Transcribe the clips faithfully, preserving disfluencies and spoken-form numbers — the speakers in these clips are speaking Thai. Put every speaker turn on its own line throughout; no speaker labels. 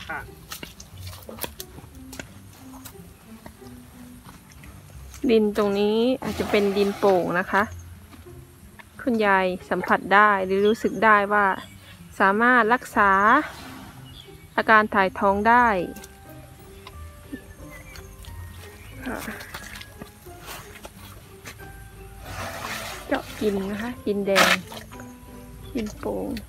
ข้าง
ดินตรงนี้อาจจะเป็นดินโป่งนะคะคุณยายสัมผัสได้หรือรู้สึกได้ว่าสามารถรักษาอาการถ่ายท้องได้เจาะกินนะคะกินแดงกินโป่ง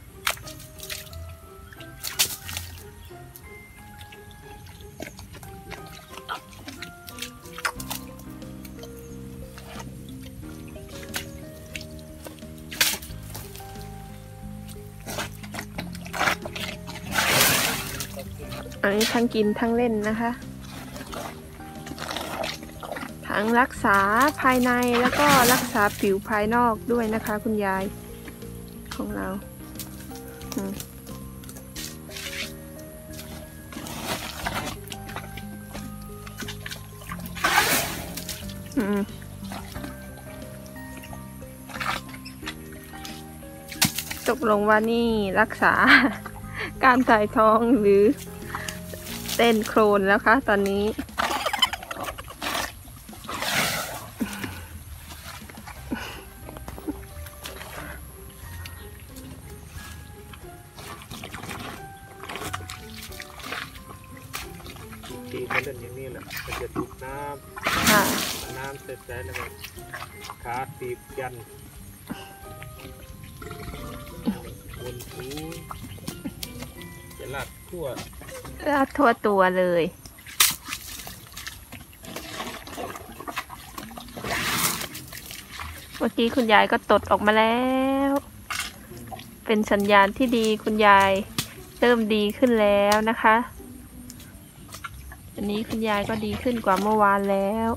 อันนี้ทั้งกินทั้งเล่นนะคะทั้งรักษาภายในแล้วก็รักษาผิวภายนอกด้วยนะคะคุณยายของเราอืมอืมตกลงว่านี่รักษาการถ่ายท้องหรือเต้นโครนแล้วคะตอนนี้
ตีมันเล่นอย่างนี้แหละมันจะดูดน้ำน้ำเสร็จแล้วก็ขาตีบยันบนหูจะลาดทั่ว
ลาดทั่วตัวเลยเมื่อกี้คุณยายก็ตดออกมาแล้วเป็นสัญญาณที่ดีคุณยายเริ่มดีขึ้นแล้วนะคะอันนี้คุณยายก็ดีขึ้นกว่าเมื่อวานแล้ว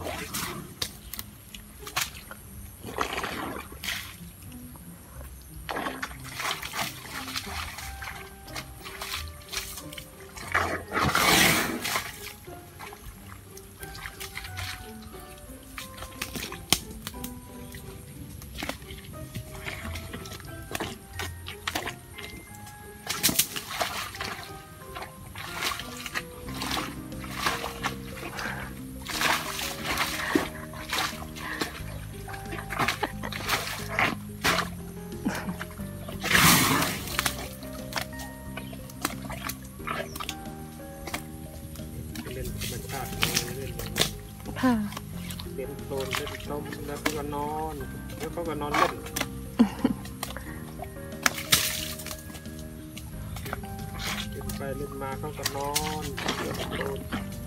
เล่นโคลนเล่นต้มแล้วก็นอนแล้วเขาก็นอนเล่นเล่นไปเล่นมาเขาก็นอนเล่นโคลน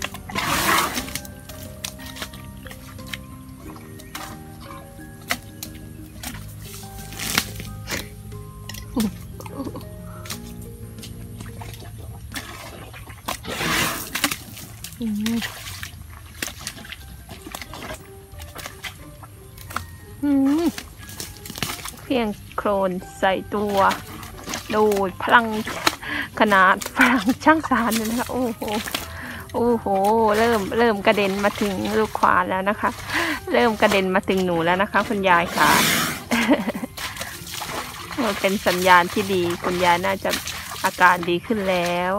เพียงโครนใส่ตัวดูดพลังขนาดพลังช่างสารเลยนะคะโอ้โหโอ้โหเริ่มเริ่มกระเด็นมาถึงลูกควานแล้วนะคะเริ่มกระเด็นมาถึงหนูแล้วนะคะคุณยายค่ะ เป็นสัญญาณที่ดีคุณยายน่าจะอาการดีขึ้นแล้ว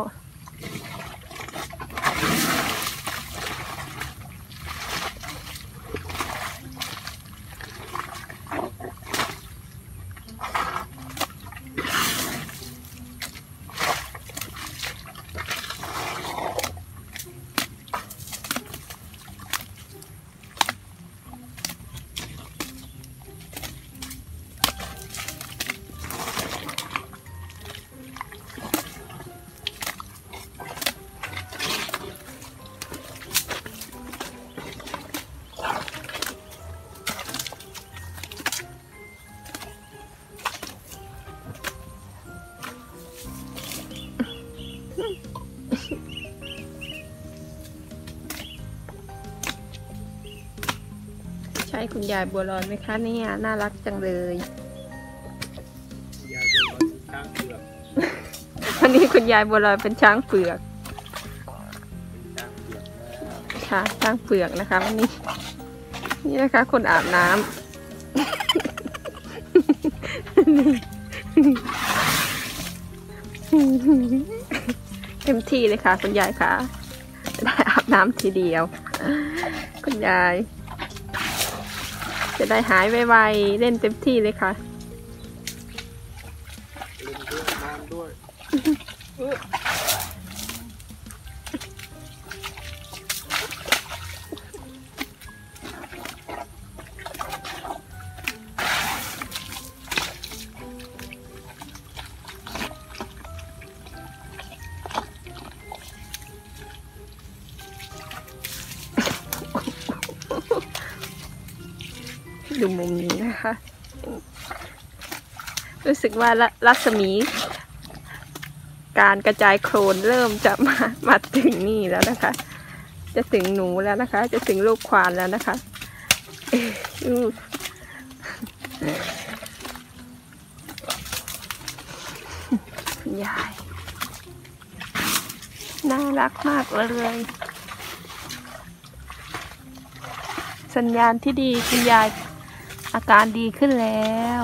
ใช่คุณยายบัวลอยไหมคะเนี่ยน่ารักจังเลย
ยายบัวลอยช้างเผือก
วันนี้คุณยายบัวลอยเป็นช้างเผือกค่ะช้างเผือกนะคะวันนี้นี่นะคะคนอาบน้ำเต็มที่เลยค่ะคุณยายค่ะได้อาบน้ำทีเดียวคุณยายจะได้หายไวๆเล่นเต็มที่เลยค่ะ
เล่นด้วยนอนด้วย
ดูมุมนี้นะคะรู้สึกว่ารัศมีการกระจายโคลนเริ่มจะมามาถึงนี่แล้วนะคะจะถึงหนูแล้วนะคะจะถึงลูกควานแล้วนะคะคุณยายน่ารักมากเลยสัญญาณที่ดีคุณยายอาการดีขึ้นแล้ว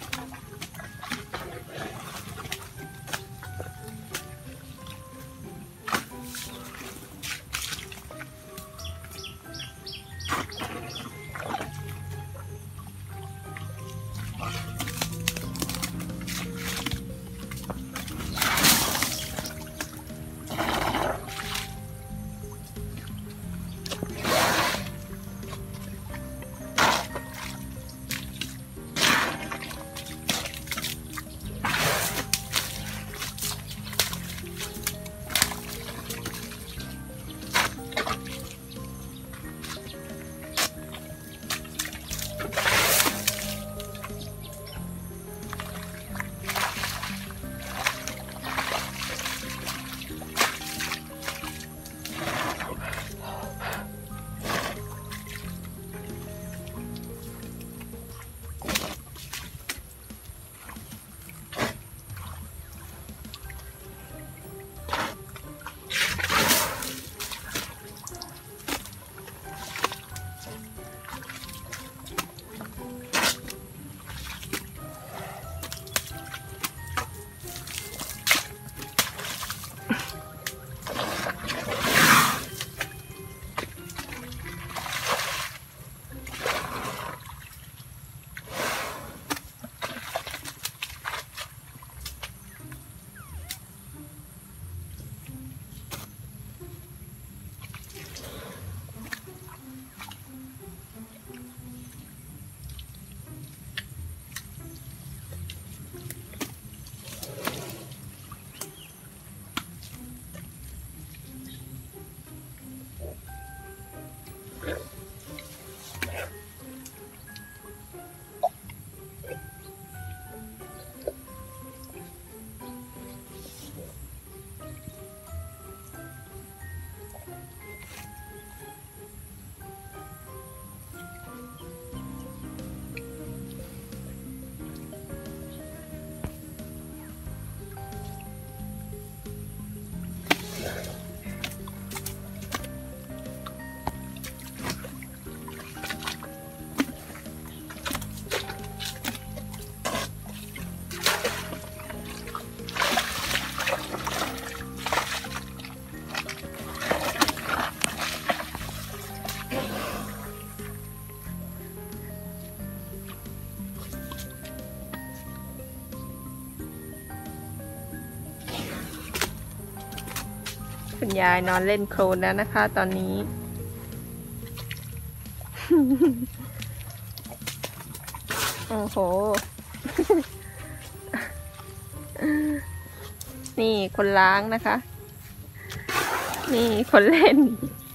คุณยายนอนเล่นโคลนแล้วนะคะตอนนี้ โอ้โห นี่คนล้างนะคะ นี่คนเล่น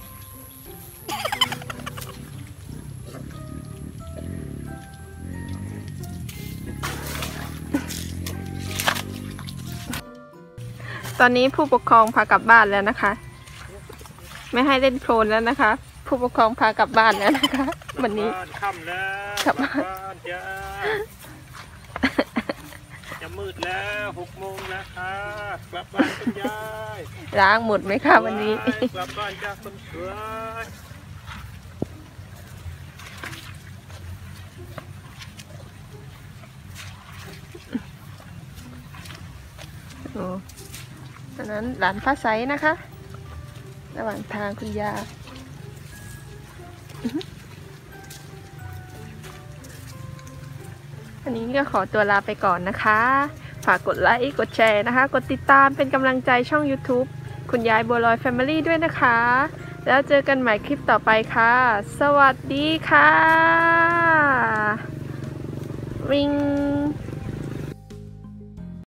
ตอนนี้ผู้ปกครองพากลับบ้านแล้วนะคะ ไม่ให้เล่นโคลนแล้วนะคะ ผู้ปกครองพากลับบ้านแล้วนะคะวันนี้
ค่ำแล้ว
กลับบ้าน
จ้าจะมืดแล้วหกโมงแล้วค่ะกลับบ้านคุณยาย
ล้างหมดไหมคะวันนี้
กลับบ้านจ้าคนสวย
โอ้อันนั้นหลานฟ้าใสนะคะระหว่างทางคุณยาอันนี้ก็ขอตัวลาไปก่อนนะคะฝากกดไลค์กดแชร์นะคะกดติดตามเป็นกำลังใจช่อง YouTube คุณยายบัวลอย Family ด้วยนะคะแล้วเจอกันใหม่คลิปต่อไปค่ะสวัสดีค่ะริง